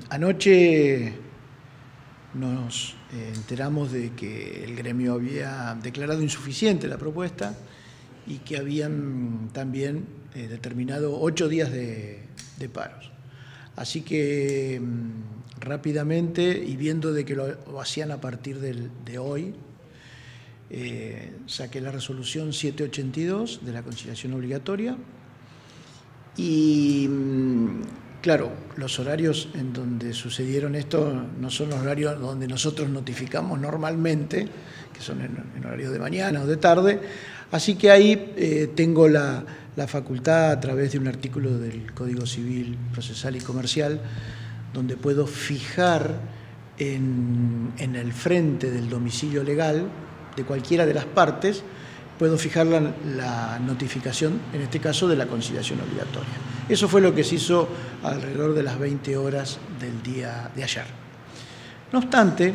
Anoche nos enteramos de que el gremio había declarado insuficiente la propuesta y que habían también determinado 8 días de paros. Así que rápidamente, y viendo de que lo hacían a partir de hoy, saqué la resolución 782 de la conciliación obligatoria y claro, los horarios en donde sucedieron esto no son los horarios donde nosotros notificamos normalmente, que son en horario de mañana o de tarde, así que ahí tengo la facultad a través de un artículo del Código Civil Procesal y Comercial, donde puedo fijar en el frente del domicilio legal de cualquiera de las partes, puedo fijar la notificación, en este caso, de la conciliación obligatoria. Eso fue lo que se hizo alrededor de las 20 horas del día de ayer. No obstante,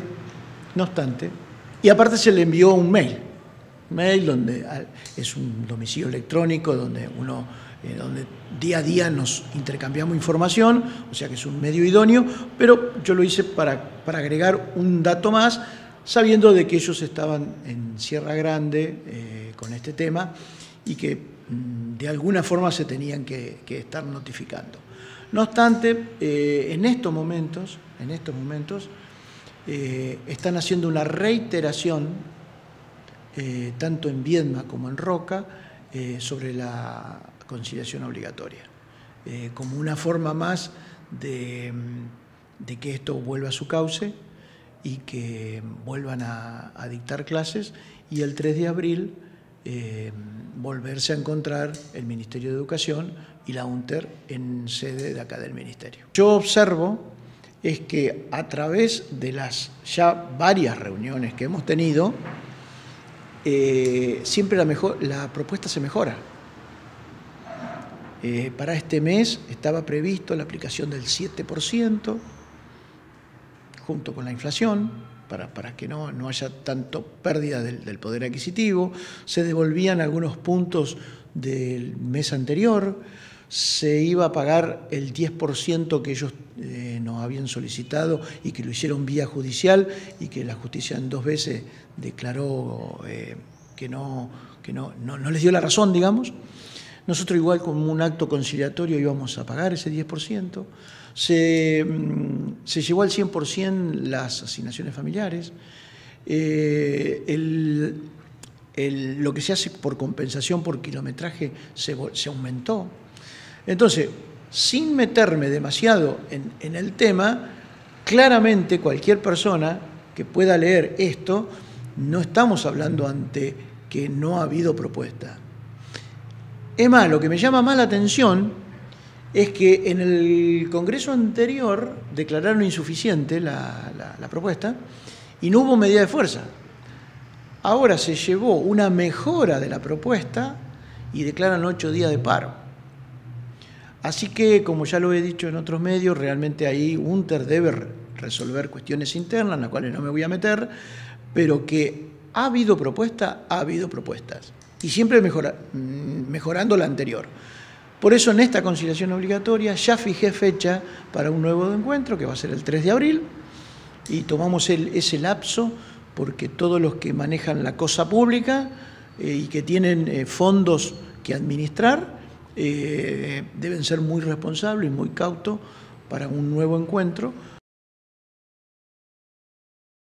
y aparte se le envió un mail donde es un domicilio electrónico donde donde día a día nos intercambiamos información, o sea que es un medio idóneo, pero yo lo hice para agregar un dato más, sabiendo de que ellos estaban en Sierra Grande con este tema y que de alguna forma se tenían que estar notificando. No obstante, en estos momentos están haciendo una reiteración, tanto en Viedma como en Roca, sobre la conciliación obligatoria, como una forma más de que esto vuelva a su cauce y que vuelvan a dictar clases, y el 3 de abril volverse a encontrar el Ministerio de Educación y la UNTER en sede de acá del Ministerio. Yo observo es que a través de las ya varias reuniones que hemos tenido, siempre la propuesta se mejora. Para este mes estaba previsto la aplicación del 7%, junto con la inflación, para que no haya tanto pérdida del poder adquisitivo. Se devolvían algunos puntos del mes anterior, se iba a pagar el 10% que ellos nos habían solicitado y que lo hicieron vía judicial y que la justicia en 2 veces declaró que no les dio la razón, digamos. Nosotros igual como un acto conciliatorio íbamos a pagar ese 10%. Se llevó al 100% las asignaciones familiares. Lo que se hace por compensación por kilometraje se aumentó. Entonces, sin meterme demasiado en el tema, claramente cualquier persona que pueda leer esto, no estamos hablando ante que no ha habido propuesta. Es más, lo que me llama más la atención es que en el Congreso anterior declararon insuficiente la propuesta y no hubo medida de fuerza. Ahora se llevó una mejora de la propuesta y declaran 8 días de paro. Así que, como ya lo he dicho en otros medios, realmente ahí UNTER debe resolver cuestiones internas, en las cuales no me voy a meter, pero que ha habido propuesta, ha habido propuestas. Y siempre mejorando la anterior. Por eso en esta conciliación obligatoria ya fijé fecha para un nuevo encuentro, que va a ser el 3 de abril, y tomamos ese lapso porque todos los que manejan la cosa pública y que tienen fondos que administrar deben ser muy responsables y muy cautos para un nuevo encuentro,